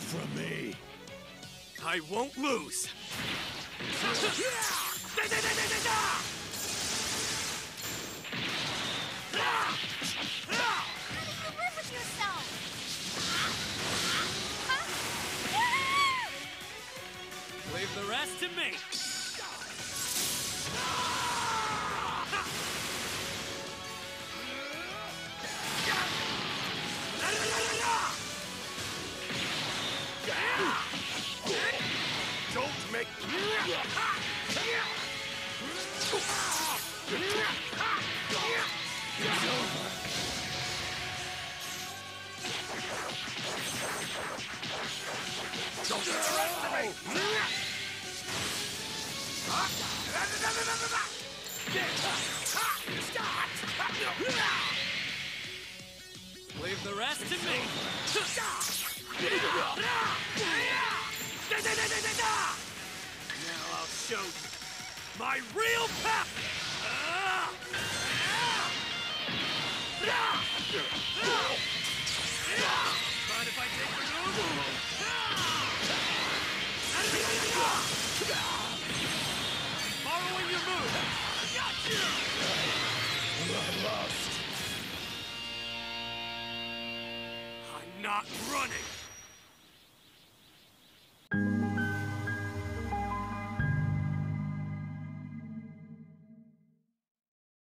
from me. I won't lose. Leave the rest to me. Don't make It's over. Don't underestimate me! Leave the rest to me. Now I'll show you my real power. Mind if I take your move? Borrowing your move. Got you. I'm lost. I'm not running.